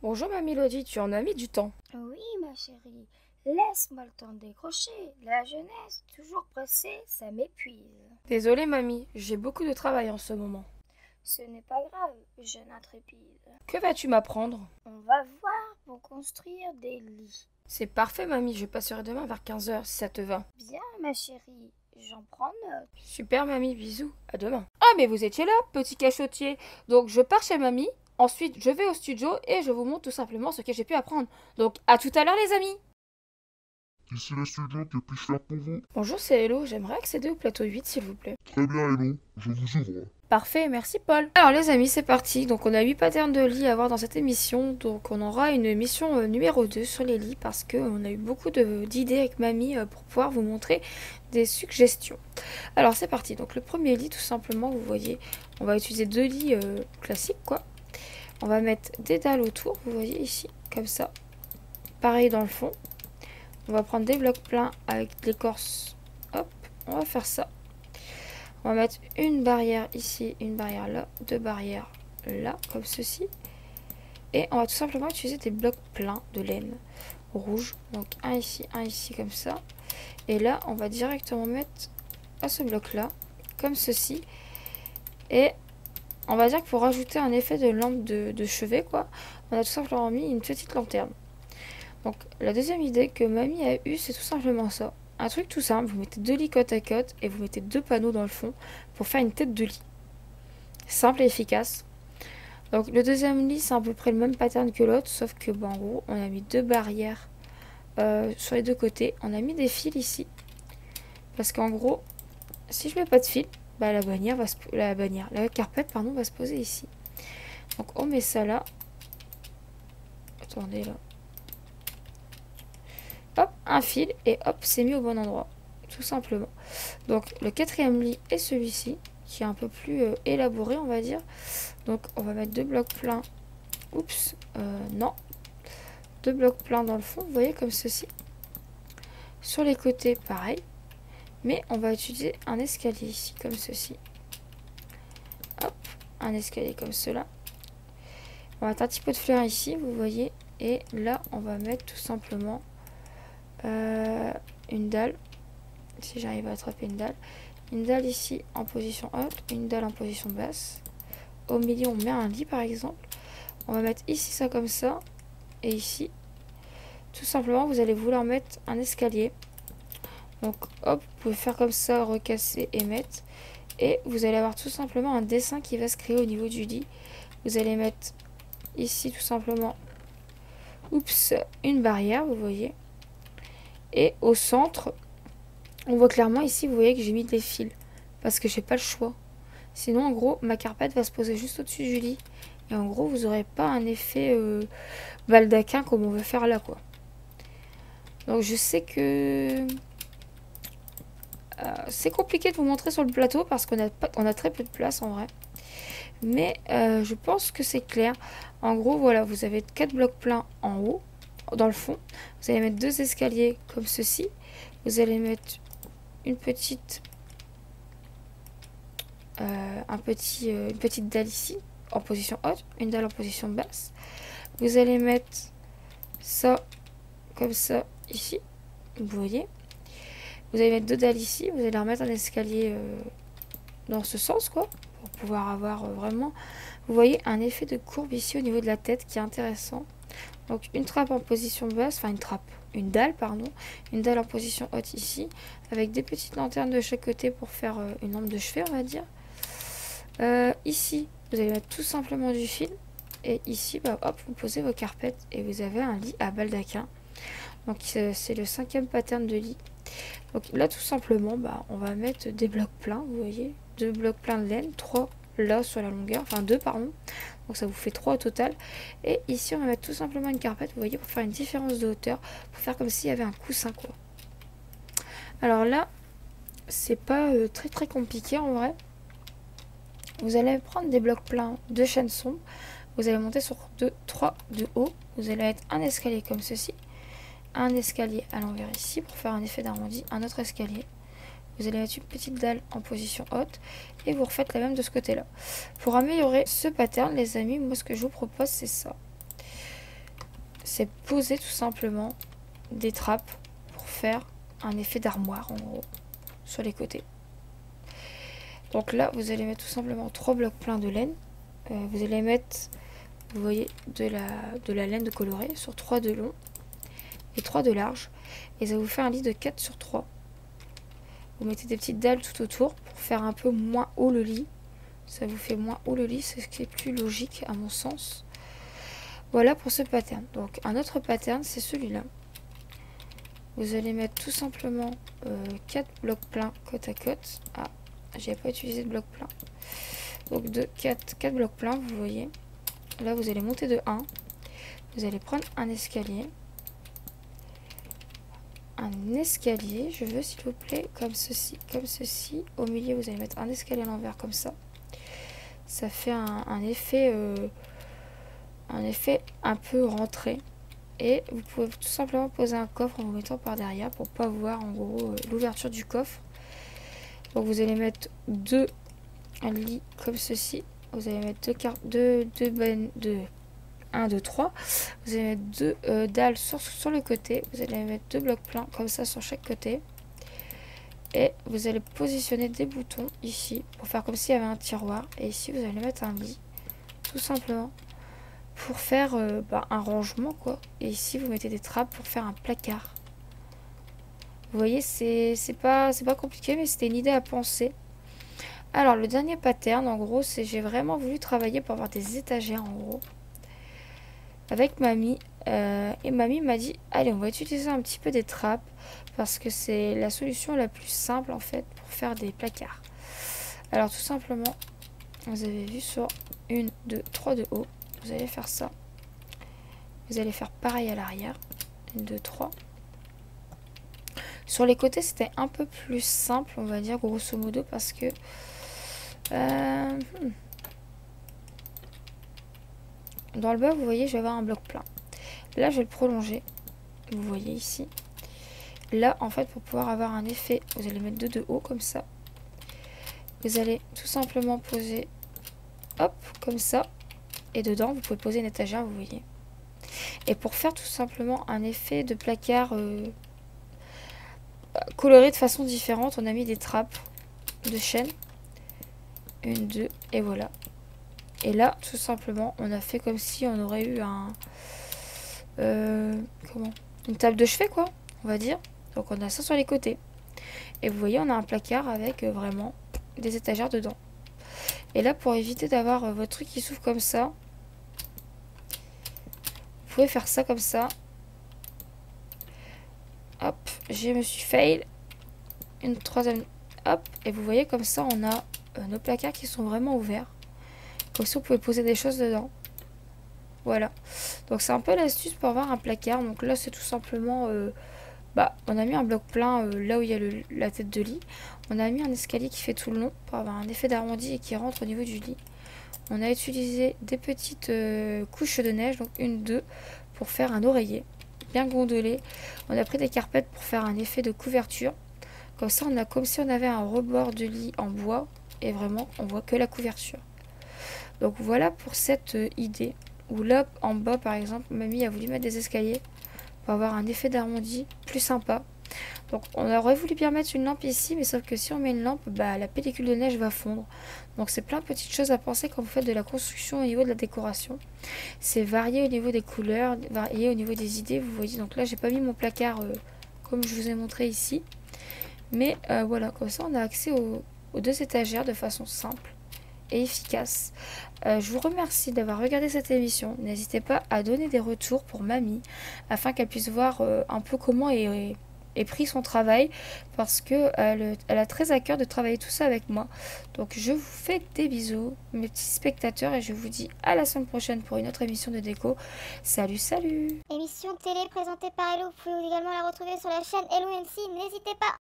Bonjour ma Mélodie, tu en as mis du temps. Oui, ma chérie, laisse-moi le temps de décrocher. La jeunesse, toujours pressée, ça m'épuise. Désolée mamie, j'ai beaucoup de travail en ce moment. Ce n'est pas grave, jeune intrépide. Que vas-tu m'apprendre? On va voir pour construire des lits. C'est parfait mamie, je passerai demain vers 15 heures si ça te va. Bien, ma chérie, j'en prends note. Super mamie, bisous, à demain. Ah mais vous étiez là, petit cachotier. Donc je pars chez mamie, ensuite je vais au studio et je vous montre tout simplement ce que j'ai pu apprendre. Donc à tout à l'heure les amis. Ici le studio, que puis-je faire pour vous? Bonjour c'est Hello, j'aimerais accéder au plateau 8 s'il vous plaît. Très bien, Hello, je vous ouvre. Parfait, merci Paul. Alors les amis, c'est parti. Donc on a 8 patterns de lits à voir dans cette émission. Donc on aura une émission numéro 2 sur les lits parce qu'on a eu beaucoup d'idées avec mamie pour pouvoir vous montrer des suggestions. Alors c'est parti. Donc le premier lit, tout simplement, vous voyez, on va utiliser deux lits classiques quoi. On va mettre des dalles autour, vous voyez ici, comme ça. Pareil dans le fond. On va prendre des blocs pleins avec l'écorce. Hop, on va faire ça. On va mettre une barrière ici, une barrière là, deux barrières là, comme ceci. Et on va tout simplement utiliser des blocs pleins de laine rouge. Donc un ici, comme ça. Et là, on va directement mettre à ce bloc-là, comme ceci. Et on va dire que pour rajouter un effet de lampe de chevet, quoi, on a tout simplement mis une petite lanterne. Donc la deuxième idée que mamie a eue, c'est tout simplement ça. Un truc tout simple, vous mettez deux lits côte à côte et vous mettez deux panneaux dans le fond pour faire une tête de lit. Simple et efficace. Donc le deuxième lit, c'est à peu près le même pattern que l'autre, sauf que en gros, on a mis deux barrières sur les deux côtés. On a mis des fils ici. Parce qu'en gros, si je mets pas de fil, bah, la carpette pardon, va se poser ici. Donc on met ça là. Attendez là. Hop, un fil et hop, c'est mis au bon endroit. Tout simplement. Donc le quatrième lit est celui-ci, qui est un peu plus élaboré, on va dire. Donc on va mettre deux blocs pleins. Oups, non. Deux blocs pleins dans le fond, vous voyez, comme ceci. Sur les côtés, pareil. Mais on va utiliser un escalier ici, comme ceci. Hop, un escalier comme cela. On va mettre un petit peu de fleurs ici, vous voyez. Et là, on va mettre tout simplement une dalle. Si j'arrive à attraper une dalle. Une dalle ici en position haute, une dalle en position basse. Au milieu, on met un lit par exemple. On va mettre ici ça comme ça. Et ici, tout simplement, vous allez vouloir mettre un escalier. Donc hop, vous pouvez faire comme ça, recasser et mettre. Et vous allez avoir tout simplement un dessin qui va se créer au niveau du lit. Vous allez mettre ici tout simplement, oups, une barrière, vous voyez. Et au centre, on voit clairement ici, vous voyez que j'ai mis des fils. Parce que j'ai pas le choix. Sinon, en gros, ma carpette va se poser juste au-dessus du lit. Et en gros, vous n'aurez pas un effet baldaquin comme on veut faire là, quoi. Donc, je sais que c'est compliqué de vous montrer sur le plateau parce qu'on a très peu de place en vrai. Mais je pense que c'est clair. En gros, voilà, vous avez 4 blocs pleins en haut, dans le fond. Vous allez mettre deux escaliers comme ceci. Vous allez mettre une petite une petite dalle ici en position haute, une dalle en position basse. Vous allez mettre ça comme ça ici, vous voyez. Vous allez mettre deux dalles ici, vous allez remettre un escalier dans ce sens quoi, pour pouvoir avoir vraiment, vous voyez, un effet de courbe ici au niveau de la tête qui est intéressant. Donc une trappe en position basse, enfin une dalle pardon, une dalle en position haute ici, avec des petites lanternes de chaque côté pour faire une lampe de chevet on va dire. Ici, vous allez mettre tout simplement du fil. Et ici, bah, hop, vous posez vos carpettes et vous avez un lit à baldaquin. Donc c'est le cinquième pattern de lit. Donc là, tout simplement, bah, on va mettre des blocs pleins, vous voyez. Deux blocs pleins de laine, trois là sur la longueur, enfin deux pardon. Donc ça vous fait 3 au total. Et ici, on va mettre tout simplement une carpette, vous voyez, pour faire une différence de hauteur. Pour faire comme s'il y avait un coussin, quoi. Alors là, c'est pas très très compliqué en vrai. Vous allez prendre des blocs pleins de chaînes sombres. Vous allez monter sur 3 de haut. Vous allez mettre un escalier comme ceci. Un escalier à l'envers ici pour faire un effet d'arrondi. Un autre escalier. Vous allez mettre une petite dalle en position haute. Et vous refaites la même de ce côté-là. Pour améliorer ce pattern, les amis, moi ce que je vous propose, c'est ça. c'est poser tout simplement des trappes pour faire un effet d'armoire en gros sur les côtés. Donc là vous allez mettre tout simplement 3 blocs pleins de laine. Vous allez mettre, vous voyez, de la laine de colorée sur 3 de long et 3 de large. Et ça vous fait un lit de 4 sur 3. Vous mettez des petites dalles tout autour pour faire un peu moins haut le lit. Ça vous fait moins haut le lit, c'est ce qui est plus logique à mon sens. Voilà pour ce pattern. Donc un autre pattern, c'est celui-là. Vous allez mettre tout simplement 4 blocs pleins côte à côte. Ah, j'ai pas utilisé de bloc plein. Donc 4 blocs pleins, vous voyez. Là, vous allez monter de 1. Vous allez prendre un escalier. Un escalier, je veux s'il vous plaît, comme ceci, comme ceci. Au milieu, vous allez mettre un escalier à l'envers comme ça. Ça fait un effet un peu rentré. Et vous pouvez tout simplement poser un coffre en vous mettant par derrière pour pas voir en gros l'ouverture du coffre. Donc vous allez mettre 2 lits comme ceci. Vous allez mettre 1, 2, 3. Vous allez mettre 2 dalles sur le côté. Vous allez mettre 2 blocs pleins comme ça sur chaque côté. Et vous allez positionner des boutons ici pour faire comme s'il y avait un tiroir. Et ici vous allez mettre un lit tout simplement pour faire un rangement quoi. Et ici vous mettez des trappes pour faire un placard. Vous voyez, c'est pas compliqué, mais c'était une idée à penser. Alors le dernier pattern en gros, c'est j'ai vraiment voulu travailler pour avoir des étagères en gros avec mamie. Et mamie m'a dit allez, on va utiliser un petit peu des trappes parce que c'est la solution la plus simple en fait pour faire des placards. Alors tout simplement, vous avez vu sur 1, 2, 3 de haut, vous allez faire ça. Vous allez faire pareil à l'arrière. 1, 2, 3. Sur les côtés, c'était un peu plus simple, on va dire, grosso modo, parce que... Dans le bas, vous voyez, je vais avoir un bloc plein. Là, je vais le prolonger. Vous voyez ici. Là, en fait, pour pouvoir avoir un effet, vous allez mettre 2 de haut, comme ça. Vous allez tout simplement poser, hop, comme ça. Et dedans, vous pouvez poser une étagère, vous voyez. Et pour faire tout simplement un effet de placard coloré de façon différente, on a mis des trappes de chaîne. 1, 2, et voilà. Et là, tout simplement, on a fait comme si on aurait eu une table de chevet, quoi, on va dire. Donc on a ça sur les côtés. Et vous voyez, on a un placard avec vraiment des étagères dedans. Et là, pour éviter d'avoir votre truc qui s'ouvre comme ça, vous pouvez faire ça comme ça. Hop, je me suis fail. Une troisième, hop. Et vous voyez, comme ça, on a nos placards qui sont vraiment ouverts. Comme ça, vous pouvez poser des choses dedans. Voilà. Donc, c'est un peu l'astuce pour avoir un placard. Donc là, c'est tout simplement... on a mis un bloc plein là où il y a la tête de lit. On a mis un escalier qui fait tout le long pour avoir un effet d'arrondi et qui rentre au niveau du lit. On a utilisé des petites couches de neige, donc 1, 2, pour faire un oreiller bien gondolé. On a pris des carpettes pour faire un effet de couverture. Comme ça, on a comme si on avait un rebord de lit en bois et vraiment, on voit que la couverture. Donc voilà pour cette idée. Où là, en bas, par exemple, mamie a voulu mettre des escaliers pour avoir un effet d'arrondi plus sympa. Donc on aurait voulu bien mettre une lampe ici, mais sauf que si on met une lampe, la pellicule de neige va fondre. Donc c'est plein de petites choses à penser quand vous faites de la construction au niveau de la décoration. C'est varié au niveau des couleurs, varié au niveau des idées, vous voyez. Donc là j'ai pas mis mon placard comme je vous ai montré ici. Mais voilà, comme ça on a accès aux 2 étagères de façon simple et efficace. Je vous remercie d'avoir regardé cette émission. N'hésitez pas à donner des retours pour mamie afin qu'elle puisse voir un peu comment est pris son travail, parce que elle a très à cœur de travailler tout ça avec moi. Donc je vous fais des bisous mes petits spectateurs et je vous dis à la semaine prochaine pour une autre émission de déco. Salut salut. Émission télé présentée par Hello, vous pouvez également la retrouver sur la chaîne Hello MC, n'hésitez pas.